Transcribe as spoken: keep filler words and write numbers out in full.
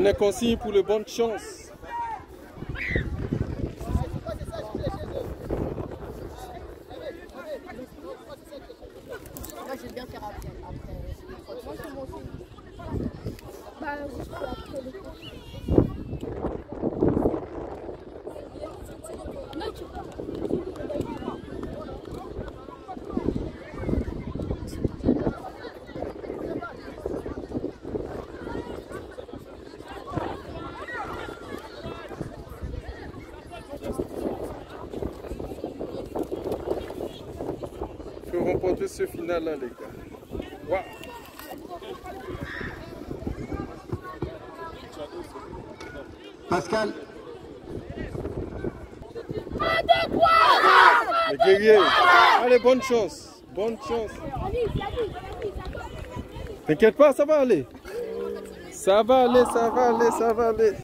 Dernière consigne pour le bonne chance. Moi, je vais bien faire après. Après, moi, c'est mon film. Bah, je suis après le coup. Non, tu peux. Il faut remporter ce final là les gars. Waouh. Pascal. Les guerriers. Allez, bonne chance. Bonne chance. T'inquiète pas, ça va aller. Ça va aller, ça va aller, ça va aller.